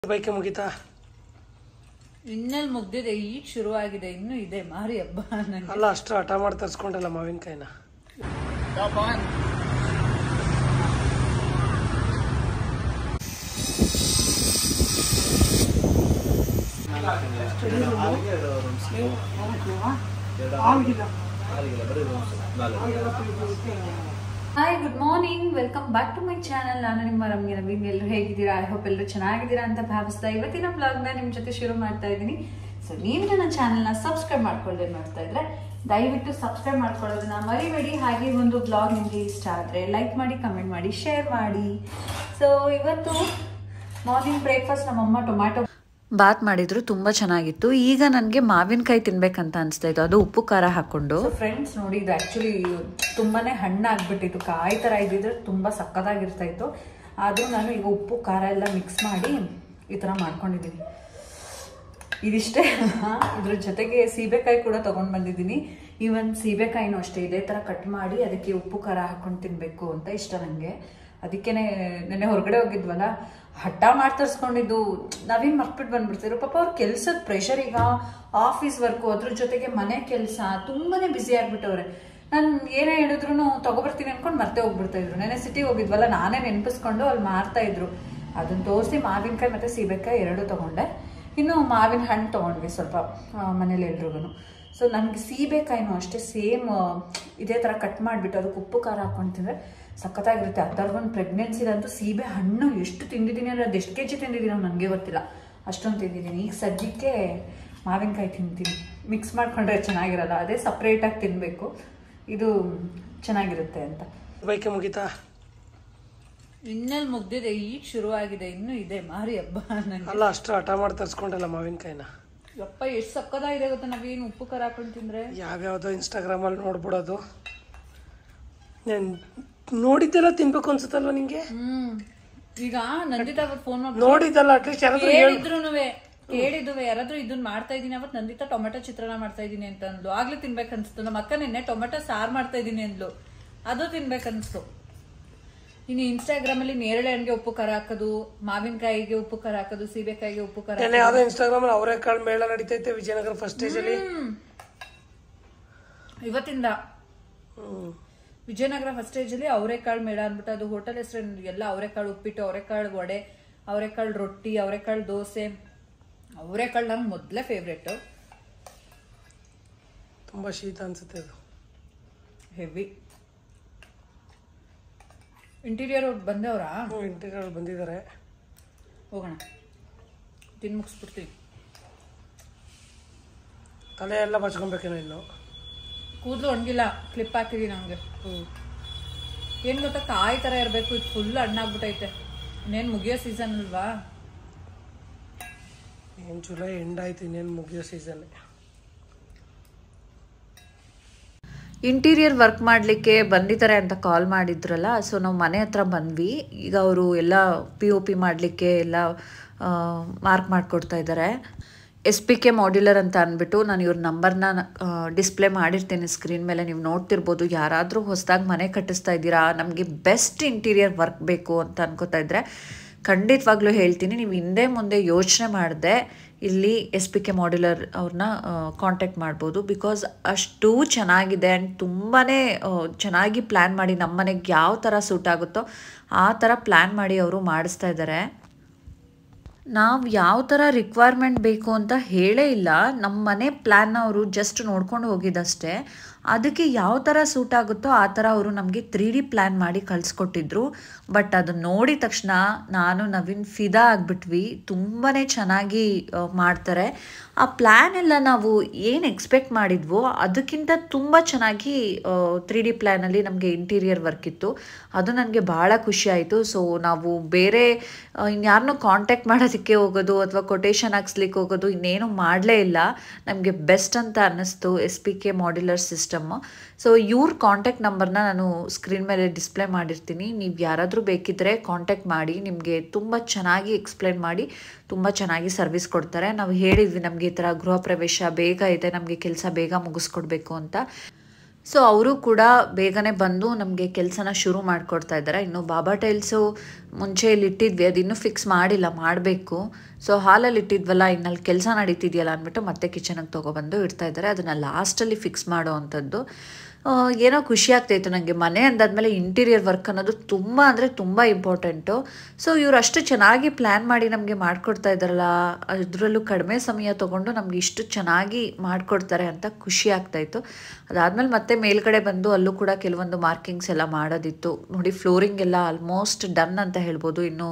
Bike ಮುಗಿತಾ ಇನ್ನೆಲ್ಲಿ ಮುಗ್ದಿದೆ, ಈಗ ಶುರುವಾಗಿದೆ, ಇನ್ನೂ ಇದೆ ಮಾರಿ ಹಬ್ಬ. ಅಲ್ಲ ಅಷ್ಟು ಹಠ ಮಾಡಿ ತರ್ಸ್ಕೊಂಡಲ್ಲ ಮಾವಿನಕಾಯಿನ. Hi, good morning, welcome back to my channel. ನಾನು ನಿಮ್ಮ ರಮ್ಯ ನವೀನ್. ಎಲ್ಲರೂ ಹೇಗಿದ್ದೀರಾ? ಐ ಹೋಪ್ ಎಲ್ಲರೂ ಚೆನ್ನಾಗಿದ್ದೀರಾ ಅಂತ ಭಾವಿಸ್ತಾ ಇವತ್ತಿನ ಬ್ಲಾಗ್ನ ನಿಮ್ಮ ಜೊತೆ ಶುರು ಮಾಡ್ತಾ ಇದ್ದೀನಿ. ಸೊ ನೀವು ನನ್ನ ಚಾನಲ್ನ ಸಬ್ಸ್ಕ್ರೈಬ್ ಮಾಡ್ಕೊಳ್ಳದೆ ನೋಡ್ತಾ ಇದ್ರೆ ದಯವಿಟ್ಟು ಸಬ್ಸ್ಕ್ರೈಬ್ ಮಾಡ್ಕೊಳ್ಳೋದನ್ನ ಮರಿಬೇಡಿ. ಹಾಗೆ ಒಂದು ಬ್ಲಾಗ್ ನಿಮಗೆ ಇಷ್ಟ ಆದರೆ ಲೈಕ್ ಮಾಡಿ, ಕಮೆಂಟ್ ಮಾಡಿ, ಶೇರ್ ಮಾಡಿ. ಸೊ ಇವತ್ತು ಮಾರ್ನಿಂಗ್ ಬ್ರೇಕ್ಫಾಸ್ಟ್ ನಮ್ಮಮ್ಮ ಟೊಮ್ಯಾಟೊ ಬಾತ್ ಮಾಡಿದ್ರು, ತುಂಬ ಚೆನ್ನಾಗಿತ್ತು. ಈಗ ನನಗೆ ಮಾವಿನಕಾಯಿ ತಿನ್ಬೇಕಂತ ಅನಿಸ್ತಾ ಇತ್ತು, ಅದು ಉಪ್ಪು ಖಾರ ಹಾಕ್ಕೊಂಡು. ಫ್ರೆಂಡ್ಸ್ ನೋಡಿ, ಇದು ಆ್ಯಕ್ಚುಲಿ ತುಂಬಾ ಹಣ್ಣಾಗ್ಬಿಟ್ಟಿತ್ತು. ಕಾಯಿ ಥರ ಇದ್ದಿದ್ರೆ ತುಂಬ ಸಕ್ಕತ್ತಾಗಿರ್ತಾ ಇತ್ತು. ಆದರೂ ನಾನು ಈಗ ಉಪ್ಪು ಖಾರ ಎಲ್ಲ ಮಿಕ್ಸ್ ಮಾಡಿ ಈ ಥರ ಮಾಡ್ಕೊಂಡಿದ್ದೀನಿ. ಇದಿಷ್ಟೇ, ಇದ್ರ ಜೊತೆಗೆ ಸೀಬೆಕಾಯಿ ಕೂಡ ತೊಗೊಂಡು ಬಂದಿದ್ದೀನಿ. ಈವನ್ ಸೀಬೆಕಾಯಿನೂ ಅಷ್ಟೇ ಇದೇ ಥರ ಕಟ್ ಮಾಡಿ ಅದಕ್ಕೆ ಉಪ್ಪು ಖಾರ ಹಾಕ್ಕೊಂಡು ತಿನ್ನಬೇಕು ಅಂತ ಇಷ್ಟ ನನಗೆ. ಅದಕ್ಕೇ ನೆನ್ನೆ ಹೊರಗಡೆ ಹೋಗಿದ್ವಲ್ಲ, ಹಠ ಮಾಡಿ ತರಿಸ್ಕೊಂಡಿದ್ದು. ನಾವೇನು ಮರ್ಬಿಟ್ಟು ಬಂದ್ಬಿಡ್ತಿದ್ರು. ಪಾಪ ಅವ್ರ ಕೆಲ್ಸದ ಪ್ರೆಷರ್, ಈಗ ಆಫೀಸ್ ವರ್ಕು, ಅದ್ರ ಜೊತೆಗೆ ಮನೆ ಕೆಲಸ, ತುಂಬಾ ಬ್ಯುಸಿ ಆಗಿಬಿಟ್ಟವ್ರೆ. ನಾನು ಏನೇ ಹೇಳಿದ್ರು ತಗೊಬರ್ತೀನಿ ಅನ್ಕೊಂಡು ಮರ್ತೇ ಹೋಗ್ಬಿಡ್ತಾ ಇದ್ರು. ನೆನ್ನೆ ಸಿಟಿಗೆ ಹೋಗಿದ್ವಲ್ಲ, ನಾನೇ ನೆನಪಿಸ್ಕೊಂಡು ಅಲ್ಲಿ ಮಾರ್ತಾ ಇದ್ರು. ಅದನ್ನ ತೋರಿಸಿ ಮಾವಿನಕಾಯಿ ಮತ್ತು ಸೀಬೆಕಾಯಿ ಎರಡೂ ತೊಗೊಂಡೆ. ಇನ್ನು ಮಾವಿನ ಹಣ್ಣು ತೊಗೊಂಡ್ವಿ ಸ್ವಲ್ಪ ಮನೇಲಿ ಎಲ್ರಿಗೂ. ಸೊ ನನಗೆ ಸೀಬೆಕಾಯಿನೂ ಅಷ್ಟೇ ಸೇಮ್ ಇದೇ ಥರ ಕಟ್ ಮಾಡಿಬಿಟ್ಟು ಅದಕ್ಕೆ ಉಪ್ಪು ಖಾರ ಹಾಕೊಂಡು ತಿಂದರೆ ಸಖತ್ತಾಗಿರುತ್ತೆ. ಆ ಥರದೊಂದು ಪ್ರೆಗ್ನೆನ್ಸಿದಂತೂ ಸೀಬೆ ಹಣ್ಣು ಎಷ್ಟು ತಿಂದಿದ್ದೀನಿ ಅಂದರೆ ಅದು ಎಷ್ಟು ಕೆಜಿ ತಿಂದಿದ್ದೀನಿ ನನಗೆ ಗೊತ್ತಿಲ್ಲ, ಅಷ್ಟೊಂದು ತಿಂದಿದ್ದೀನಿ. ಈಗ ಸದ್ಯಕ್ಕೆ ಮಾವಿನಕಾಯಿ ತಿಂತೀನಿ. ಮಿಕ್ಸ್ ಮಾಡ್ಕೊಂಡ್ರೆ ಚೆನ್ನಾಗಿರಲ್ಲ, ಅದೇ ಸಪ್ರೇಟಾಗಿ ತಿನ್ನಬೇಕು, ಇದು ಚೆನ್ನಾಗಿರುತ್ತೆ ಅಂತ. ಬೈಕೆ ಮುಗಿತಾ ಇನ್ನೆಲ್ಲಿ ಮುಗ್ದಿದೆ, ಈಗ ಶುರುವಾಗಿದೆ, ಇನ್ನೂ ಇದೆ ಮಾರಿ ಹಬ್ಬ. ಅಲ್ಲ ಅಷ್ಟು ಹಠ ಮಾಡಿ ತರ್ಸ್ಕೊಂಡಲ್ಲ ಮಾವಿನಕಾಯಿನ. ಯಪ್ಪ, ಎಷ್ಟು ಸಕ್ಕದಾಗಿದೆ ಗೊತ್ತಾ ನಾವೇನು ಉಪ್ಪು ಖಾರ ಹಾಕೊಂಡು ತಿಂದರೆ. ಯಾವ್ಯಾವುದೋ ಇನ್ಸ್ಟಾಗ್ರಾಮಲ್ಲಿ ನೋಡ್ಬಿಡೋದು, ನೋಡಿದ್ದೆಲ್ಲ ತಿನ್ಬೇಕು ಅನ್ಸುತ್ತಲ್ವ ನಿಂಗೆ? ಈಗ ನಂದಿತಾ ಅವತ್ತು ಫೋನ್ ಮಾಡಿ ನೋಡಿದ್ದಲ್ಲ, ಅಟ್ಲೀಸ್ಟ್ ಯಾರಾದ್ರೂ ಹೇಳಿದ್ವಿ ಯಾರಾದ್ರೂ ಇದನ್ನ ಮಾಡ್ತಾ ಇದೀನಿ. ಅವತ್ತು ನಂದಿತಾ ಟೊಮೆಟೊ ಚಿತ್ರಾನ್ನ ಮಾಡ್ತಾ ಇದೀನಿ ಅಂತ ಅಂದ್ಲು. ಆಗ್ಲೇ ತಿನ್ಬೇಕನ್ಸ್ತು. ನಮ್ಮ ಅಕ್ಕ ನಿನ್ನೆ ಟೊಮೆಟೊ ಸಾರು ಮಾಡ್ತಾ ಇದೀನಿ ಅಂದ್ಲು, ಅದು ತಿನ್ಬೇಕನ್ಸ್ತು. ಇನ್ನು ಇನ್ಸ್ಟಾಗ್ರಾಮ್ ಅಲ್ಲಿ ನೇರಳೆ ಹಣ್ಣಿಗೆ ಉಪ್ಪು ಖಾರ ಹಾಕೋದು, ಮಾವಿನಕಾಯಿಗೆ ಉಪ್ಪು ಖಾರ ಹಾಕೋದು, ಸೀಬೆಕಾಯಿಗೆ ಉಪ್ಪು ಖಾರ. ಯಾವ್ದೋ ಇನ್ಸ್ಟಾಗ್ರಾಮ್ ಅಲ್ಲಿ ಅವರೆಕಾಳು ಮೇಳ ನಡೀತೈತೆ ವಿಜಯನಗರ ಫಸ್ಟ್ ಸ್ಟೇಜ್ ಅಲ್ಲಿ. ಇವತ್ತಿಂದ ವಿಜಯನಗರ ಫಸ್ಟ್ ಸ್ಟೇಜ್ ಅಲ್ಲಿ ಅವರೆಕಾಳು ಮೇಳ ಅಂದ್ಬಿಟ್ಟು, ಅದು ಹೋಟೆಲ್ ಹೆಸರು ಎಲ್ಲ ಅವರೆಕಾಳು ಉಪ್ಪಿಟ್ಟು, ಅವರೆಕಾಳು ವಡೆ, ಅವರೆಕಾಳು ರೊಟ್ಟಿ, ಅವರೆಕಾಳು ದೋಸೆ. ಅವರೆಕಾಳು ನಂಗೆ ಮೊದಲೇ ಫೇವ್ರೇಟ್. ತುಂಬಾ ಶೀತ ಅನ್ಸುತ್ತೆ ಅದು, ಹೆವಿ. ಇಂಟೀರಿಯರ್ ಬಂದವರಾ? ಇಂಟೀರಿಯರ್ ಬಂದಿದ್ದಾರೆ, ಹೋಗೋಣ, ತಿನ್ ಮುಗಿಸ್ಬಿಡ್ತೀವಿ. ತಲೆ ಎಲ್ಲ ಬಚ್ಕೊಬೇಕೇನೋ ಇನ್ನು. ಕೂದಲು ಒಣಗಿಲ್ಲ, ಕ್ಲಿಪ್ ಹಾಕಿದೀನಿ ನಮ್ಗೆ. ಏನ್ ಗೊತ್ತಾ, ಕಾಯಿ ತರ ಇರ್ಬೇಕು, ಇದು ಫುಲ್ ಹಣ್ಣಾಗ್ಬಿಟ್ಟೈತೆ. ಇನ್ನೇನು ಮುಗಿಯೋ ಸೀಸನ್ ಅಲ್ವಾ? ಏನ್ ಜುಲೈ ಎಂಡ್ ಆಯ್ತು, ಇನ್ನೇನು ಮುಗಿಯೋ ಸೀಸನ್. ಇಂಟೀರಿಯರ್ ವರ್ಕ್ ಮಾಡಲಿಕ್ಕೆ ಬಂದಿದ್ದಾರೆ ಅಂತ ಕಾಲ್ ಮಾಡಿದ್ರಲ್ಲ, ಸೊ ನಾವು ಮನೆ ಹತ್ರ ಬಂದ್ವಿ. ಈಗ ಅವರು ಎಲ್ಲ POP ಮಾಡಲಿಕ್ಕೆ ಎಲ್ಲ ಮಾರ್ಕ್ ಮಾಡಿಕೊಡ್ತಾ ಇದ್ದಾರೆ. SPK ಮಾಡ್ಯುಲರ್ ಅಂತ ಅಂದ್ಬಿಟ್ಟು ನಾನು ಇವ್ರ ನಂಬರ್ನ ಡಿಸ್ಪ್ಲೇ ಮಾಡಿರ್ತೀನಿ ಸ್ಕ್ರೀನ್ ಮೇಲೆ, ನೀವು ನೋಡ್ತಿರ್ಬೋದು. ಯಾರಾದರೂ ಹೊಸದಾಗಿ ಮನೆ ಕಟ್ಟಿಸ್ತಾ ಇದ್ದೀರಾ, ನಮಗೆ ಬೆಸ್ಟ್ ಇಂಟೀರಿಯರ್ ವರ್ಕ್ ಬೇಕು ಅಂತ ಅನ್ಕೋತಾ ಇದ್ದರೆ ಖಂಡಿತವಾಗ್ಲೂ ಹೇಳ್ತೀನಿ, ನೀವು ಹಿಂದೆ ಮುಂದೆ ಯೋಚನೆ ಮಾಡದೆ ಇಲ್ಲಿ SPK ಮಾಡ್ಯುಲರ್ ಅವ್ರನ್ನ ಕಾಂಟ್ಯಾಕ್ಟ್ ಮಾಡ್ಬೋದು. ಬಿಕಾಸ್ ಅಷ್ಟು ಚೆನ್ನಾಗಿದೆ ಆ್ಯಂಡ್ ತುಂಬಾ ಚೆನ್ನಾಗಿ ಪ್ಲ್ಯಾನ್ ಮಾಡಿ ನಮ್ಮ ಮನೆಗೆ ಯಾವ ಥರ ಸೂಟ್ ಆಗುತ್ತೋ ಆ ಥರ ಪ್ಲ್ಯಾನ್ ಮಾಡಿ ಅವರು ಮಾಡಿಸ್ತಾ ಇದ್ದಾರೆ. ನಾವು ಯಾವ ಥರ ರಿಕ್ವೈರ್ಮೆಂಟ್ ಬೇಕು ಅಂತ ಹೇಳೇ ಇಲ್ಲ, ನಮ್ಮ ಮನೆ ಪ್ಲ್ಯಾನ್ನ ಅವರು ಜಸ್ಟ್ ನೋಡ್ಕೊಂಡು ಹೋಗಿದ್ದಷ್ಟೇ. ಅದಕ್ಕೆ ಯಾವ ಥರ ಸೂಟ್ ಆಗುತ್ತೋ ಆ ಥರ ಅವರು ನಮಗೆ 3D ಪ್ಲ್ಯಾನ್ ಮಾಡಿ ಕಳಿಸ್ಕೊಟ್ಟಿದ್ರು. ಬಟ್ ಅದು ನೋಡಿದ ತಕ್ಷಣ ನಾನು ನವೀನ್ ಫಿದಾ ಆಗಿಬಿಟ್ವಿ. ತುಂಬಾ ಚೆನ್ನಾಗಿ ಮಾಡ್ತಾರೆ. ಆ ಪ್ಲ್ಯಾನ್ ಎಲ್ಲ ನಾವು ಏನು ಎಕ್ಸ್ಪೆಕ್ಟ್ ಮಾಡಿದ್ವೋ ಅದಕ್ಕಿಂತ ತುಂಬ ಚೆನ್ನಾಗಿ 3D ಪ್ಲ್ಯಾನಲ್ಲಿ ನಮಗೆ ಇಂಟೀರಿಯರ್ ವರ್ಕ್ ಇತ್ತು. ಅದು ನನಗೆ ಭಾಳ ಖುಷಿ ಆಯಿತು. ಸೊ ನಾವು ಬೇರೆ ಇನ್ಯಾರನ್ನೂ ಕಾಂಟ್ಯಾಕ್ಟ್ ಮಾಡೋದಕ್ಕೆ ಹೋಗೋದು ಅಥವಾ ಕೊಟೇಶನ್ ಹಾಕ್ಸ್ಲಿಕ್ಕೆ ಹೋಗೋದು ಇನ್ನೇನು ಮಾಡಲೇ ಇಲ್ಲ. ನಮಗೆ ಬೆಸ್ಟ್ ಅಂತ ಅನ್ನಿಸ್ತು SPK ಮಾಡ್ಯುಲರ್ ಸಿಸ್ಟಮ್. ಸೊ ಇವ್ರ ಕಾಂಟ್ಯಾಕ್ಟ್ ನಂಬರ್ನ ನಾನು ಸ್ಕ್ರೀನ್ ಮೇಲೆ ಡಿಸ್ಪ್ಲೇ ಮಾಡಿರ್ತೀನಿ. ನೀವು ಯಾರಾದರೂ ಬೇಕಿದ್ದರೆ ಕಾಂಟ್ಯಾಕ್ಟ್ ಮಾಡಿ, ನಿಮಗೆ ತುಂಬ ಚೆನ್ನಾಗಿ ಎಕ್ಸ್ಪ್ಲೇನ್ ಮಾಡಿ ತುಂಬ ಚೆನ್ನಾಗಿ ಸರ್ವಿಸ್ ಕೊಡ್ತಾರೆ. ನಾವು ಹೇಳಿದ್ವಿ ನಮಗೆ ಈ ಥರ ಗೃಹ ಪ್ರವೇಶ ಬೇಗ ಇದೆ, ನಮಗೆ ಕೆಲಸ ಬೇಗ ಮುಗಿಸ್ಕೊಡ್ಬೇಕು ಅಂತ. ಸೊ ಅವರು ಕೂಡ ಬೇಗನೆ ಬಂದು ನಮಗೆ ಕೆಲಸನ ಶುರು ಮಾಡಿಕೊಡ್ತಾ ಇದ್ದಾರೆ. ಇನ್ನು ಬಾಬಾ ಟೈಲ್ಸು ಮುಂಚೆ ಇಲ್ಲಿ ಇಟ್ಟಿದ್ವಿ, ಅದು ಇನ್ನೂ ಫಿಕ್ಸ್ ಮಾಡಿಲ್ಲ, ಮಾಡಬೇಕು. ಸೊ ಹಾಲಲ್ಲಿ ಇಟ್ಟಿದ್ವಲ್ಲ, ಇನ್ನಲ್ಲಿ ಕೆಲಸ ನಡೀತಿದೆಯಲ್ಲ ಅಂದ್ಬಿಟ್ಟು ಮತ್ತೆ ಕಿಚನಿಗೆ ತೊಗೊಬಂದು ಇಡ್ತಾ ಇದ್ದಾರೆ. ಅದನ್ನು ಲಾಸ್ಟಲ್ಲಿ ಫಿಕ್ಸ್ ಮಾಡೋ ಅಂಥದ್ದು. ಏನೋ ಖುಷಿ ಆಗ್ತಾಯಿತ್ತು ನನಗೆ. ಮನೆ ಅಂದಾದ್ಮೇಲೆ ಇಂಟೀರಿಯರ್ ವರ್ಕ್ ಅನ್ನೋದು ತುಂಬ ಅಂದರೆ ತುಂಬ ಇಂಪಾರ್ಟೆಂಟು. ಸೊ ಇವರು ಅಷ್ಟು ಚೆನ್ನಾಗಿ ಪ್ಲ್ಯಾನ್ ಮಾಡಿ ನಮಗೆ ಮಾಡಿಕೊಡ್ತಾ ಇದ್ದಾರಲ್ಲ, ಅದರಲ್ಲೂ ಕಡಿಮೆ ಸಮಯ ತೊಗೊಂಡು ನಮ್ಗೆ ಇಷ್ಟು ಚೆನ್ನಾಗಿ ಮಾಡಿಕೊಡ್ತಾರೆ ಅಂತ ಖುಷಿ ಆಗ್ತಾಯಿತ್ತು. ಅದಾದಮೇಲೆ ಮತ್ತೆ ಮೇಲ್ಗಡೆ ಬಂದು ಅಲ್ಲೂ ಕೂಡ ಕೆಲವೊಂದು ಮಾರ್ಕಿಂಗ್ಸ್ ಎಲ್ಲ ಮಾಡೋದಿತ್ತು. ನೋಡಿ, ಫ್ಲೋರಿಂಗ್ ಎಲ್ಲ ಆಲ್ಮೋಸ್ಟ್ ಡನ್ ಅಂತ ಹೇಳ್ಬೋದು. ಇನ್ನು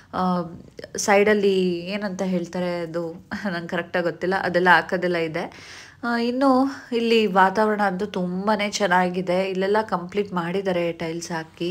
ಸೈಡಲ್ಲಿ ಏನಂತ ಹೇಳ್ತಾರೆ ಅದು ನಂಗೆ ಕರೆಕ್ಟಾಗಿ ಗೊತ್ತಿಲ್ಲ, ಅದೆಲ್ಲ ಹಾಕೋದೆಲ್ಲ ಇದೆ. ಇನ್ನು ಇಲ್ಲಿ ವಾತಾವರಣ ಅಂತೂ ತುಂಬಾ ಚೆನ್ನಾಗಿದೆ. ಇಲ್ಲೆಲ್ಲ ಕಂಪ್ಲೀಟ್ ಮಾಡಿದ್ದಾರೆ ಟೈಲ್ಸ್ ಹಾಕಿ.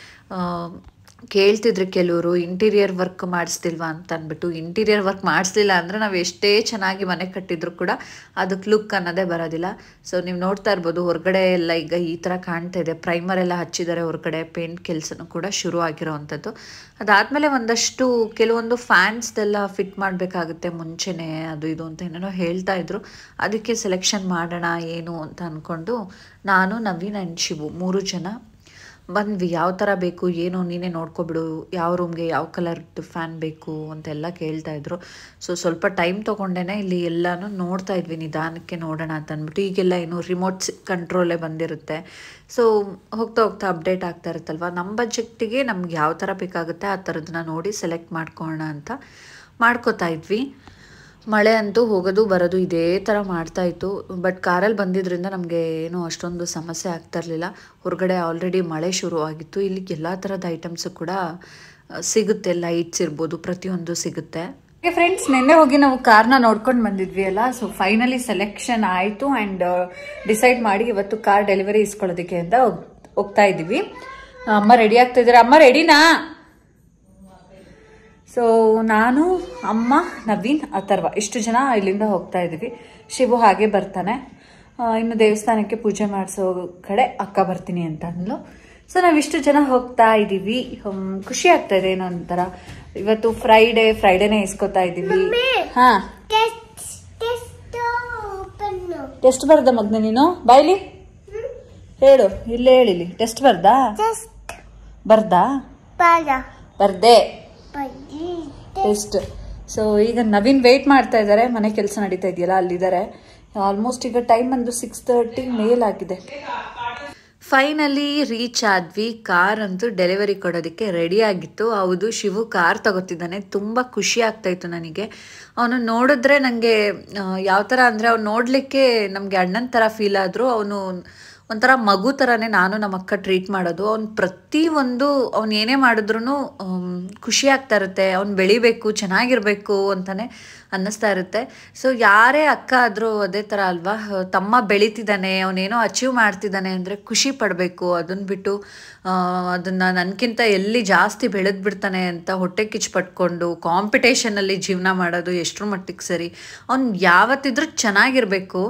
ಕೇಳ್ತಿದ್ರು ಕೆಲವರು ಇಂಟೀರಿಯರ್ ವರ್ಕ್ ಮಾಡಿಸ್ತಿಲ್ವಾ ಅಂತ ಅಂದ್ಬಿಟ್ಟು. ಇಂಟೀರಿಯರ್ ವರ್ಕ್ ಮಾಡಿಸ್ಲಿಲ್ಲ ಅಂದರೆ ನಾವು ಎಷ್ಟೇ ಚೆನ್ನಾಗಿ ಮನೆ ಕಟ್ಟಿದ್ರು ಕೂಡ ಅದಕ್ಕೆ ಲುಕ್ ಅನ್ನೋದೇ ಬರೋದಿಲ್ಲ. ಸೊ ನೀವು ನೋಡ್ತಾ ಇರ್ಬೋದು, ಹೊರಗಡೆ ಎಲ್ಲ ಈಗ ಈ ಥರ ಕಾಣ್ತಾ ಇದೆ. ಪ್ರೈಮರ್ ಎಲ್ಲ ಹಚ್ಚಿದ್ದಾರೆ, ಹೊರಗಡೆ ಪೇಂಟ್ ಕೆಲಸನೂ ಕೂಡ ಶುರು ಆಗಿರೋವಂಥದ್ದು. ಅದಾದಮೇಲೆ ಒಂದಷ್ಟು ಕೆಲವೊಂದು ಫ್ಯಾನ್ಸ್ದೆಲ್ಲ ಫಿಟ್ ಮಾಡಬೇಕಾಗುತ್ತೆ ಮುಂಚೆನೇ, ಅದು ಇದು ಅಂತ ಏನೇನೋ ಹೇಳ್ತಾ ಇದ್ರು. ಅದಕ್ಕೆ ಸೆಲೆಕ್ಷನ್ ಮಾಡೋಣ ಏನು ಅಂತ ಅಂದ್ಕೊಂಡು ನಾನು, ನವೀನ್ ಆ್ಯಂಡ್ ಶಿವು 3 ಜನ ಬಂದ್ವಿ. ಯಾವ ಥರ ಬೇಕು ಏನು ನೀನೇ ನೋಡ್ಕೊಬಿಡು, ಯಾವ ರೂಮ್ಗೆ ಯಾವ ಕಲರ್ದು ಫ್ಯಾನ್ ಬೇಕು ಅಂತೆಲ್ಲ ಕೇಳ್ತಾಯಿದ್ರು. ಸೊ ಸ್ವಲ್ಪ ಟೈಮ್ ತೊಗೊಂಡೇ ಇಲ್ಲಿ ಎಲ್ಲನೂ ನೋಡ್ತಾ ಇದ್ವಿ, ನಿಧಾನಕ್ಕೆ ನೋಡೋಣ ಅಂತ ಅಂದ್ಬಿಟ್ಟು. ಈಗೆಲ್ಲ ಏನು ರಿಮೋಟ್ ಕಂಟ್ರೋಲೇ ಬಂದಿರುತ್ತೆ. ಸೊ ಹೋಗ್ತಾ ಹೋಗ್ತಾ ಅಪ್ಡೇಟ್ ಆಗ್ತಾ ಇರುತ್ತಲ್ವ, ನಮ್ಮ ಬಜೆಟ್ಟಿಗೆ ನಮ್ಗೆ ಯಾವ ಥರ ಬೇಕಾಗುತ್ತೆ ಆ ಥರದನ್ನ ನೋಡಿ ಸೆಲೆಕ್ಟ್ ಮಾಡ್ಕೊಳ್ಳೋಣ ಅಂತ ಮಾಡ್ಕೋತಾ ಇದ್ವಿ. ಮಳೆ ಅಂತೂ ಹೋಗೋದು ಬರೋದು ಇದೇ ಥರ ಮಾಡ್ತಾಯಿತ್ತು. ಬಟ್ ಕಾರಲ್ಲಿ ಬಂದಿದ್ದರಿಂದ ನಮಗೆ ಏನೂ ಅಷ್ಟೊಂದು ಸಮಸ್ಯೆ ಆಗ್ತಾಯಿರಲಿಲ್ಲ. ಹೊರಗಡೆ ಆಲ್ರೆಡಿ ಮಳೆ ಶುರು ಆಗಿತ್ತು. ಇಲ್ಲಿ ಎಲ್ಲ ಥರದ ಐಟಮ್ಸು ಕೂಡ ಸಿಗುತ್ತೆ, ಲೈಟ್ಸ್ ಇರ್ಬೋದು, ಪ್ರತಿಯೊಂದು ಸಿಗುತ್ತೆ. ಫ್ರೆಂಡ್ಸ್, ನಿನ್ನೆ ಹೋಗಿ ನಾವು ಕಾರ್ನ ನೋಡ್ಕೊಂಡು ಬಂದಿದ್ವಿ ಅಲ್ಲ. ಸೊ ಫೈನಲಿ ಸೆಲೆಕ್ಷನ್ ಆಯಿತು ಆ್ಯಂಡ್ ಡಿಸೈಡ್ ಮಾಡಿ ಇವತ್ತು ಕಾರ್ ಡೆಲಿವರಿ ಇಸ್ಕೊಳ್ಳೋದಕ್ಕೆ ಅಂತ ಹೋಗ್ತಾ ಇದ್ದೀವಿ. ಅಮ್ಮ ರೆಡಿ ಆಗ್ತಾ ಇದ್ದಾರೆ. ಅಮ್ಮ ರೆಡಿನಾ? ಸೊ ನಾನು, ಅಮ್ಮ, ನವೀನ್, ಅಥರ್ವ ಇಷ್ಟು ಜನ ಇಲ್ಲಿಂದ ಹೋಗ್ತಾ ಇದ್ದೀವಿ. ಶಿವು ಹಾಗೆ ಬರ್ತಾನೆ. ಇನ್ನು ದೇವಸ್ಥಾನಕ್ಕೆ ಪೂಜೆ ಮಾಡಿಸೋ ಕಡೆ ಅಕ್ಕ ಬರ್ತೀನಿ ಅಂತ ಅಂದ್ಲು. ಸೊ ನಾವಿಷ್ಟು ಜನ ಹೋಗ್ತಾ ಇದ್ದೀವಿ. ಖುಷಿ ಆಗ್ತಾ ಇದೆ ಏನೋ ಒಂಥರ. ಇವತ್ತು ಫ್ರೈಡೇನೇ ಇಸ್ಕೊತಾ ಇದ್ದೀವಿ. ಹಾ, ಟೆಸ್ಟ್ ಬರ್ದ ಮಗ್ನ ನೀನು? ಬಾಯ್ಲಿ ಹೇಳು, ಇಲ್ಲೇ ಹೇಳಿಲಿ. ಟೆಸ್ಟ್ ಬರ್ದಾ ಬರ್ದೆ ಟೆಸ್ಟ್. ಸೊ ಈಗ ನವೀನ್ ವೇಟ್ ಮಾಡ್ತಾ ಇದ್ದಾರೆ. ಮನೆ ಕೆಲಸ ನಡೀತಾ ಇದೆಯಲ್ಲ, ಅಲ್ಲಿದ್ದಾರೆ. ಆಲ್ಮೋಸ್ಟ್ ಈಗ ಟೈಮ್ ಬಂದು 6:30 ಮೇಲಾಗಿದೆ. ಫೈನಲಿ ರೀಚ್ ಆದ್ವಿ. ಕಾರ್ ಅಂತೂ ಡೆಲಿವರಿ ಕೊಡೋದಕ್ಕೆ ರೆಡಿ ಆಗಿತ್ತು. ಹೌದು, ಶಿವು ಕಾರ್ ತಗೋತಿದ್ದಾನೆ. ತುಂಬ ಖುಷಿ ಆಗ್ತಾಯಿತ್ತು ನನಗೆ. ಅವನು ನೋಡಿದ್ರೆ ನನಗೆ ಯಾವ ಥರ ಅಂದರೆ, ಅವ್ನು ನೋಡಲಿಕ್ಕೆ ನಮಗೆ ಅಣ್ಣನ ಥರ ಫೀಲ್ ಆದರೂ ಅವನು ಒಂಥರ ಮಗು ಥರನೇ ನಾನು ನಮ್ಮ ಅಕ್ಕ ಟ್ರೀಟ್ ಮಾಡೋದು. ಅವ್ನು ಪ್ರತಿಯೊಂದು ಅವ್ನು ಏನೇ ಮಾಡಿದ್ರೂ ಖುಷಿ ಆಗ್ತಾ ಇರುತ್ತೆ. ಅವ್ನು ಬೆಳಿಬೇಕು, ಚೆನ್ನಾಗಿರಬೇಕು ಅಂತಲೇ ಅನ್ನಿಸ್ತಾ ಇರುತ್ತೆ. ಸೊ ಯಾರೇ ಅಕ್ಕ ಆದರೂ ಅದೇ ಥರ ಅಲ್ವಾ, ತಮ್ಮ ಬೆಳೀತಿದ್ದಾನೆ, ಅವನೇನೋ ಅಚೀವ್ ಮಾಡ್ತಿದ್ದಾನೆ ಅಂದರೆ ಖುಷಿ ಪಡಬೇಕು. ಅದನ್ನು ಬಿಟ್ಟು ಅದನ್ನು ನನಗಿಂತ ಎಲ್ಲಿ ಜಾಸ್ತಿ ಬೆಳೆದ್ಬಿಡ್ತಾನೆ ಅಂತ ಹೊಟ್ಟೆ ಕಿಚ್ಚು ಪಟ್ಕೊಂಡು ಕಾಂಪಿಟೇಷನಲ್ಲಿ ಜೀವನ ಮಾಡೋದು ಎಷ್ಟರ ಮಟ್ಟಿಗೆ ಸರಿ. ಅವ್ನು ಯಾವತ್ತಿದ್ರೂ ಚೆನ್ನಾಗಿರಬೇಕು.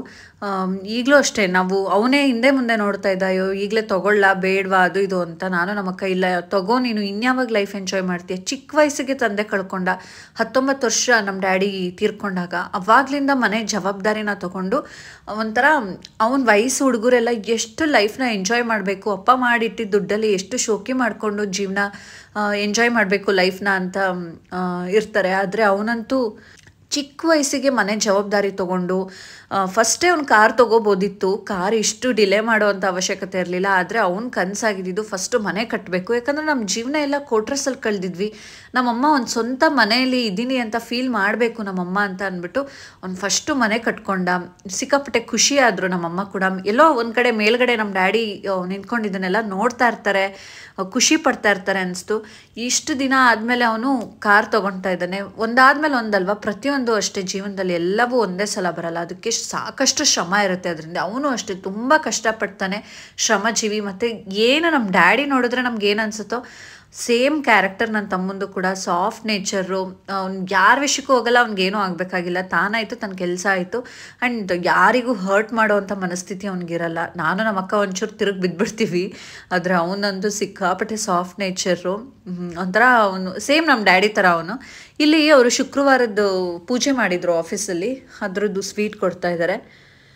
ಈಗಲೂ ಅಷ್ಟೇ, ನಾವು ಅವನೇ ಹಿಂದೆ ಮುಂದೆ ನೋಡ್ತಾ ಇದ್ದ, ಅಯ್ಯೋ ಈಗಲೇ ತೊಗೊಳ್ಳ ಬೇಡವಾ ಅದು ಇದು ಅಂತ. ನಾನು ನಮ್ಮ ಅಕ್ಕ, ಇಲ್ಲ ತಗೋ, ನೀನು ಇನ್ಯಾವಾಗ ಲೈಫ್ ಎಂಜಾಯ್ ಮಾಡ್ತೀಯ. ಚಿಕ್ಕ ವಯಸ್ಸಿಗೆ ತಂದೆ ಕಳ್ಕೊಂಡ, 19 ವರ್ಷ ನಮ್ಮ ಡ್ಯಾಡಿ ತೀರ್ಕೊಂಡಾಗ ಅವಾಗ್ಲಿಂದ ಮನೆ ಜವಾಬ್ದಾರಿನ ತಗೊಂಡು ಒಂಥರ ಅವನ ವಯಸ್ಸು ಹುಡುಗರೆಲ್ಲ ಎಷ್ಟು ಲೈಫ್ನ ಎಂಜಾಯ್ ಮಾಡಬೇಕು, ಅಪ್ಪ ಮಾಡಿಟ್ಟಿದ್ದ ದುಡ್ಡಲ್ಲಿ ಎಷ್ಟು ಶೋಕಿ ಮಾಡಿಕೊಂಡು ಜೀವನ ಎಂಜಾಯ್ ಮಾಡಬೇಕು ಲೈಫ್ನ ಅಂತ ಇರ್ತಾರೆ. ಆದರೆ ಅವನಂತೂ ಚಿಕ್ಕ ವಯಸ್ಸಿಗೆ ಮನೆ ಜವಾಬ್ದಾರಿ ತೊಗೊಂಡು ಫಸ್ಟೇ ಅವ್ನು ಕಾರ್ ತೊಗೋಬೋದಿತ್ತು. ಕಾರ್ ಇಷ್ಟು ಡಿಲೇ ಮಾಡೋವಂಥ ಅವಶ್ಯಕತೆ ಇರಲಿಲ್ಲ. ಆದರೆ ಅವ್ನು ಕನಸಾಗಿದ್ದು ಫಸ್ಟು ಮನೆ ಕಟ್ಟಬೇಕು. ಯಾಕಂದರೆ ನಮ್ಮ ಜೀವನ ಎಲ್ಲ ಕೋಟ್ರಸಲ್ಲಿ ಕಳೆದಿದ್ವಿ. ನಮ್ಮಮ್ಮ ಒಂದು ಸ್ವಂತ ಮನೆಯಲ್ಲಿ ಇದ್ದೀನಿ ಅಂತ ಫೀಲ್ ಮಾಡಬೇಕು ನಮ್ಮಮ್ಮ ಅಂತ ಅಂದ್ಬಿಟ್ಟು ಅವ್ನು ಫಸ್ಟು ಮನೆ ಕಟ್ಕೊಂಡ. ಸಿಕ್ಕಾಪಟ್ಟೆ ಖುಷಿ ಆದರು ನಮ್ಮಮ್ಮ ಕೂಡ. ಎಲ್ಲೋ ಒಂದು ಕಡೆ ಮೇಲ್ಗಡೆ ನಮ್ಮ ಡ್ಯಾಡಿ ನಿಂತ್ಕೊಂಡಿದ್ದನ್ನೆಲ್ಲ ನೋಡ್ತಾ ಇರ್ತಾರೆ, ಖುಷಿ ಪಡ್ತಾ ಇರ್ತಾರೆ ಅನಿಸ್ತು. ಇಷ್ಟು ದಿನ ಆದಮೇಲೆ ಅವನು ಕಾರ್ ತೊಗೊಳ್ತಾ ಇದ್ದಾನೆ. ಒಂದಾದ್ಮೇಲೆ ಒಂದಲ್ವಾ, ಪ್ರತಿಯೊಂದು ಅಷ್ಟೇ ಜೀವನದಲ್ಲಿ ಎಲ್ಲವೂ ಒಂದೇ ಸಲ ಬರಲ್ಲ. ಅದಕ್ಕೆ ಸಾಕಷ್ಟು ಶ್ರಮ ಇರುತ್ತೆ. ಅದರಿಂದ ಅವನು ಅಷ್ಟೇ ತುಂಬ ಕಷ್ಟಪಡ್ತಾನೆ, ಶ್ರಮಜೀವಿ. ಮತ್ತು ಏನು ನಮ್ಮ ಡ್ಯಾಡಿ ನೋಡಿದ್ರೆ ನಮ್ಗೆ ಏನು ಅನಿಸುತ್ತೋ ಸೇಮ್ ಕ್ಯಾರೆಕ್ಟರ್ ನನ್ನ ತಮ್ಮಂದು ಕೂಡ. ಸಾಫ್ಟ್ ನೇಚರು, ಅವ್ನು ಯಾರ ವಿಷಯಕ್ಕೂ ಹೋಗಲ್ಲ, ಅವ್ನಿಗೇನೂ ಆಗಬೇಕಾಗಿಲ್ಲ, ತಾನಾಯಿತು ತನ್ನ ಕೆಲಸ ಆಯಿತು. ಆ್ಯಂಡ್ ಯಾರಿಗೂ ಹರ್ಟ್ ಮಾಡೋವಂಥ ಮನಸ್ಥಿತಿ ಅವ್ನಿಗಿರಲ್ಲ. ನಾನು ನಮ್ಮ ಅಕ್ಕ ಒಂಚೂರು ತಿರುಗಿ ಬಿದ್ದುಬಿಡ್ತೀವಿ, ಆದರೆ ಅವನಂದು ಸಿಕ್ಕಾಪಟ್ಟೆ ಸಾಫ್ಟ್ ನೇಚರು. ಒಂಥರ ಅವನು ಸೇಮ್ ನಮ್ಮ ಡ್ಯಾಡಿ ಥರ ಅವನು. ಇಲ್ಲಿ ಅವರು ಶುಕ್ರವಾರದ್ದು ಪೂಜೆ ಮಾಡಿದರು ಆಫೀಸಲ್ಲಿ, ಅದರದ್ದು ಸ್ವೀಟ್ ಕೊಡ್ತಾ ಇದ್ದಾರೆ.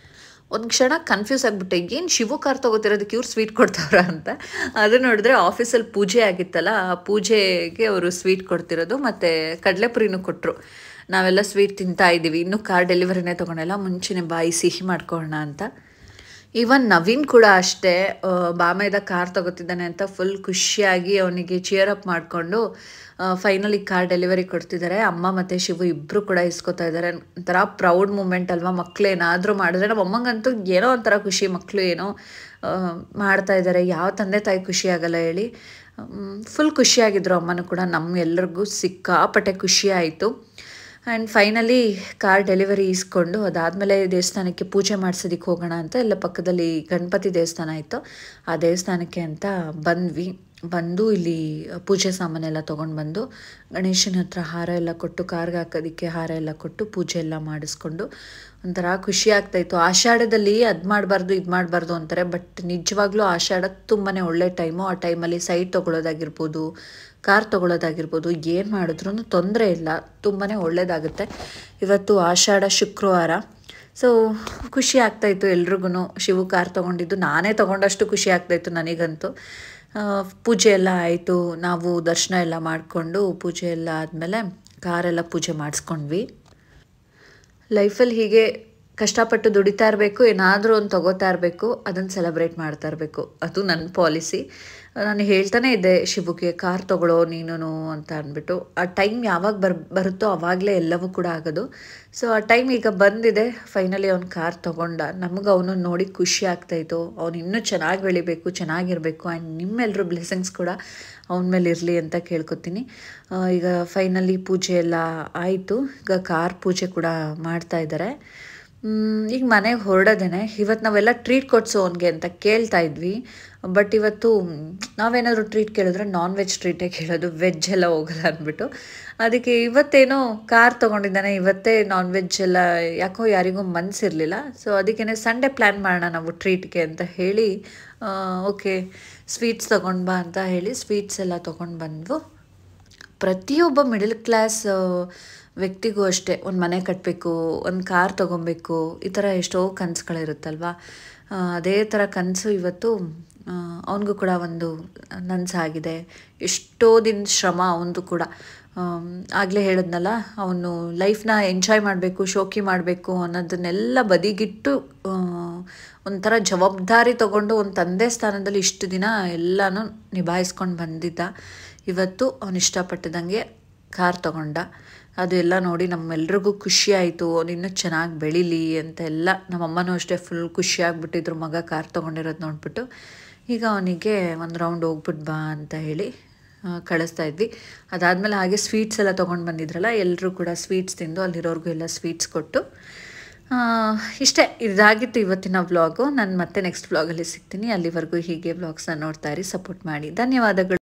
ಒಂದು ಕ್ಷಣ ಕನ್ಫ್ಯೂಸ್ ಆಗಿಬಿಟ್ಟೆ, ಏನು ಶಿವು ಕಾರ್ ತೊಗೋತಿರೋದಕ್ಕೆ ಇವ್ರು ಸ್ವೀಟ್ ಕೊಡ್ತಾವ್ರ ಅಂತ. ಅದು ನೋಡಿದ್ರೆ ಆಫೀಸಲ್ಲಿ ಪೂಜೆ ಆಗಿತ್ತಲ್ಲ, ಆ ಪೂಜೆಗೆ ಅವರು ಸ್ವೀಟ್ ಕೊಡ್ತಿರೋದು, ಮತ್ತು ಕಡಲೆಪುರಿನೂ ಕೊಟ್ಟರು. ನಾವೆಲ್ಲ ಸ್ವೀಟ್ ತಿಂತಾ ಇದ್ದೀವಿ, ಇನ್ನೂ ಕಾರ್ ಡೆಲಿವರಿನೇ ತೊಗೊಂಡೆಲ್ಲ, ಮುಂಚೆನೇ ಬಾಯಿ ಸಿಹಿ ಮಾಡ್ಕೊಳ್ಳೋಣ ಅಂತ. ಈವನ್ ನವೀನ್ ಕೂಡ ಅಷ್ಟೇ, ಬಾಮೈದ ಕಾರ್ ತೊಗೋತಿದ್ದಾನೆ ಅಂತ ಫುಲ್ ಖುಷಿಯಾಗಿ ಅವನಿಗೆ ಚಿಯರ್ ಅಪ್ ಮಾಡಿಕೊಂಡು ಫೈನಲಿ ಕಾರ್ ಡೆಲಿವರಿ ಕೊಡ್ತಿದ್ದಾರೆ. ಅಮ್ಮ ಮತ್ತು ಶಿವು ಇಬ್ಬರು ಕೂಡ ಇಸ್ಕೊತಾ ಇದ್ದಾರೆ. ಒಂಥರ ಪ್ರೌಡ್ ಮೂಮೆಂಟ್ ಅಲ್ವಾ, ಮಕ್ಕಳು ಏನಾದರೂ ಮಾಡಿದ್ರೆ. ನಮ್ಮ ಅಮ್ಮಂಗಂತೂ ಏನೋ ಒಂಥರ ಖುಷಿ, ಮಕ್ಕಳು ಏನೋ ಮಾಡ್ತಾ ಇದ್ದಾರೆ, ಯಾವ ತಂದೆ ತಾಯಿ ಖುಷಿ ಆಗಲ್ಲ ಹೇಳಿ. ಫುಲ್ ಖುಷಿಯಾಗಿದ್ರು ಅಮ್ಮನೂ ಕೂಡ. ನಮ್ಮೆಲ್ಲರಿಗೂ ಸಿಕ್ಕಾಪಟ್ಟೆ ಖುಷಿ ಆಯಿತು. ಆ್ಯಂಡ್ ಫೈನಲಿ ಕಾರ್ ಡೆಲಿವರಿ ಇಸ್ಕೊಂಡು ಅದಾದಮೇಲೆ ದೇವಸ್ಥಾನಕ್ಕೆ ಪೂಜೆ ಮಾಡಿಸೋದಕ್ಕೆ ಹೋಗೋಣ ಅಂತ, ಎಲ್ಲ ಪಕ್ಕದಲ್ಲಿ ಗಣಪತಿ ದೇವಸ್ಥಾನ ಇತ್ತು, ಆ ದೇವಸ್ಥಾನಕ್ಕೆ ಅಂತ ಬಂದು ಇಲ್ಲಿ ಪೂಜೆ ಸಾಮಾನೆಲ್ಲ ತೊಗೊಂಡು ಬಂದು ಗಣೇಶನ ಹತ್ರ ಹಾರ ಎಲ್ಲ ಕೊಟ್ಟು, ಕಾರ್ಗೆ ಹಾಕೋದಕ್ಕೆ ಹಾರ ಎಲ್ಲ ಕೊಟ್ಟು ಪೂಜೆ ಎಲ್ಲ ಮಾಡಿಸ್ಕೊಂಡು ಒಂಥರ ಖುಷಿ ಆಗ್ತಾಯಿತ್ತು. ಆಷಾಢದಲ್ಲಿ ಅದು ಮಾಡಬಾರ್ದು ಇದು ಮಾಡಬಾರ್ದು ಅಂತಾರೆ, ಬಟ್ ನಿಜವಾಗ್ಲೂ ಆಷಾಢ ತುಂಬಾ ಒಳ್ಳೆ ಟೈಮು. ಆ ಟೈಮಲ್ಲಿ ಸೈಟ್ ತೊಗೊಳೋದಾಗಿರ್ಬೋದು, ಕಾರ್ ತೊಗೊಳೋದಾಗಿರ್ಬೋದು, ಏನು ಮಾಡಿದ್ರೂ ತೊಂದರೆ ಇಲ್ಲ, ತುಂಬಾ ಒಳ್ಳೆಯದಾಗುತ್ತೆ. ಇವತ್ತು ಆಷಾಢ ಶುಕ್ರವಾರ, ಸೊ ಖುಷಿ ಆಗ್ತಾಯಿತ್ತು ಎಲ್ರಿಗೂ. ಶಿವು ಕಾರ್ ತೊಗೊಂಡಿದ್ದು ನಾನೇ ತೊಗೊಂಡಷ್ಟು ಖುಷಿ ಆಗ್ತಾಯಿತ್ತು ನನಗಂತೂ. ಪೂಜೆ ಎಲ್ಲ ಆಯಿತು, ನಾವು ದರ್ಶನ ಎಲ್ಲ ಮಾಡಿಕೊಂಡು ಪೂಜೆ ಎಲ್ಲ ಆದಮೇಲೆ ಕಾರೆಲ್ಲ ಪೂಜೆ ಮಾಡಿಸ್ಕೊಂಡ್ವಿ. ಲೈಫಲ್ಲಿ ಹೀಗೆ ಕಷ್ಟಪಟ್ಟು ದುಡಿತಾ ಇರಬೇಕು, ಏನಾದರೂ ಒಂದು ತೊಗೋತಾ ಇರಬೇಕು, ಅದನ್ನು ಸೆಲೆಬ್ರೇಟ್ ಮಾಡ್ತಾ ಇರಬೇಕು, ಅದು ನನ್ನ ಪಾಲಿಸಿ. ನಾನು ಹೇಳ್ತಾನೆ ಇದ್ದೆ ಶಿವುಗೆ, ಕಾರ್ ತೊಗೊಳ್ಳೋ ನೀನು ಅಂತ ಅಂದ್ಬಿಟ್ಟು. ಆ ಟೈಮ್ ಯಾವಾಗ ಬರುತ್ತೋ ಆವಾಗಲೇ ಎಲ್ಲವೂ ಕೂಡ ಆಗೋದು. ಸೊ ಆ ಟೈಮ್ ಈಗ ಬಂದಿದೆ. ಫೈನಲಿ ಅವ್ನು ಕಾರ್ ತೊಗೊಂಡ. ನಮಗೆ ಅವನು ನೋಡಿ ಖುಷಿ ಆಗ್ತಾಯಿತ್ತು. ಅವ್ನು ಇನ್ನೂ ಚೆನ್ನಾಗಿ ಬೆಳಿಬೇಕು, ಚೆನ್ನಾಗಿರಬೇಕು, ಆ್ಯಂಡ್ ನಿಮ್ಮೆಲ್ಲರೂ ಬ್ಲೆಸ್ಸಿಂಗ್ಸ್ ಕೂಡ ಅವನ ಮೇಲೆ ಇರಲಿ ಅಂತ ಕೇಳ್ಕೊತೀನಿ. ಈಗ ಫೈನಲಿ ಪೂಜೆ ಎಲ್ಲ ಆಯಿತು. ಈಗ ಕಾರ್ ಪೂಜೆ ಕೂಡ ಮಾಡ್ತಾಯಿದ್ದಾರೆ. ಈಗ ಮನೆಗೆ ಹೊರಡೋದೇನೆ. ಇವತ್ತು ನಾವೆಲ್ಲ ಟ್ರೀಟ್ ಕೊಡಿಸು ಅವನಿಗೆ ಅಂತ ಕೇಳ್ತಾ ಇದ್ವಿ, ಬಟ್ ಇವತ್ತು ನಾವೇನಾದರೂ ಟ್ರೀಟ್ ಕೇಳಿದ್ರೆ ನಾನ್ ವೆಜ್ ಟ್ರೀಟೇ ಕೇಳೋದು, ವೆಜ್ ಎಲ್ಲ ಹೋಗಲ್ಲ ಅಂದ್ಬಿಟ್ಟು. ಅದಕ್ಕೆ ಇವತ್ತೇನೋ ಕಾರ್ ತೊಗೊಂಡಿದ್ದಾನೆ, ಇವತ್ತೇ ನಾನ್ ವೆಜ್ ಎಲ್ಲ ಯಾಕೋ ಯಾರಿಗೂ ಮನಸ್ಸಿರಲಿಲ್ಲ. ಸೊ ಅದಕ್ಕೇ ಸಂಡೇ ಪ್ಲ್ಯಾನ್ ಮಾಡೋಣ ನಾವು ಟ್ರೀಟ್ಗೆ ಅಂತ ಹೇಳಿ, ಓಕೆ ಸ್ವೀಟ್ಸ್ ತೊಗೊಂಡು ಬಾ ಅಂತ ಹೇಳಿ ಸ್ವೀಟ್ಸ್ ಎಲ್ಲ ತೊಗೊಂಡು ಬಂದ್ವು. ಪ್ರತಿಯೊಬ್ಬ ಮಿಡಲ್ ಕ್ಲಾಸ್ ವ್ಯಕ್ತಿಗೂ ಅಷ್ಟೇ, ಒಂದು ಮನೆ ಕಟ್ಟಬೇಕು, ಒಂದು ಕಾರ್ ತೊಗೊಬೇಕು, ಈ ಥರ ಎಷ್ಟೋ ಕನಸುಗಳಿರುತ್ತಲ್ವ. ಅದೇ ಥರ ಕನಸು ಇವತ್ತು ಅವನಿಗೂ ಕೂಡ ಒಂದು ನನಸಾಗಿದೆ. ಎಷ್ಟೋ ದಿನ ಶ್ರಮ ಅವನದು ಕೂಡ. ಆಗಲೇ ಹೇಳಿದ್ನಲ್ಲ, ಅವನು ಲೈಫ್ನ ಎಂಜಾಯ್ ಮಾಡಬೇಕು, ಶೋಕಿ ಮಾಡಬೇಕು ಅನ್ನೋದನ್ನೆಲ್ಲ ಬದಿಗಿಟ್ಟು ಒಂಥರ ಜವಾಬ್ದಾರಿ ತೊಗೊಂಡು ಒಂದು ತಂದೆ ಸ್ಥಾನದಲ್ಲಿ ಇಷ್ಟು ದಿನ ಎಲ್ಲನೂ ನಿಭಾಯಿಸ್ಕೊಂಡು ಬಂದಿದ್ದ. ಇವತ್ತು ಅವನು ಇಷ್ಟಪಟ್ಟಿದ್ದಂಗೆ ಕಾರ್ ತೊಗೊಂಡ. ಅದು ಎಲ್ಲ ನೋಡಿ ನಮ್ಮೆಲ್ರಿಗೂ ಖುಷಿ ಆಯಿತು. ಅವನು ಇನ್ನೂ ಚೆನ್ನಾಗಿ ಬೆಳೀಲಿ ಅಂತ ಎಲ್ಲ. ನಮ್ಮಮ್ಮನೂ ಅಷ್ಟೇ ಫುಲ್ ಖುಷಿಯಾಗಿಬಿಟ್ಟಿದ್ರು ಮಗ ಕಾರ್ ತೊಗೊಂಡಿರೋದು ನೋಡ್ಬಿಟ್ಟು. ಈಗ ಅವನಿಗೆ ಒಂದು ರೌಂಡ್ ಹೋಗ್ಬಿಟ್ಟು ಬಾ ಅಂತ ಹೇಳಿ ಕಳಿಸ್ತಾ ಇದ್ವಿ. ಅದಾದಮೇಲೆ ಹಾಗೆ ಸ್ವೀಟ್ಸ್ ಎಲ್ಲ ತೊಗೊಂಡು ಬಂದಿದ್ರಲ್ಲ, ಎಲ್ಲರೂ ಕೂಡ ಸ್ವೀಟ್ಸ್ ತಿಂದು ಅಲ್ಲಿರೋರ್ಗೂ ಎಲ್ಲ ಸ್ವೀಟ್ಸ್ ಕೊಟ್ಟು ಇಷ್ಟೇ. ಇದಾಗಿತ್ತು ಇವತ್ತಿನ ವ್ಲಾಗು. ನಾನು ಮತ್ತೆ ನೆಕ್ಸ್ಟ್ ವ್ಲಾಗಲ್ಲಿ ಸಿಗ್ತೀನಿ. ಅಲ್ಲಿವರೆಗೂ ಹೀಗೆ ವ್ಲಾಗ್ಸ್ನ ನೋಡ್ತಾ ಇರಿ, ಸಪೋರ್ಟ್ ಮಾಡಿ. ಧನ್ಯವಾದಗಳು.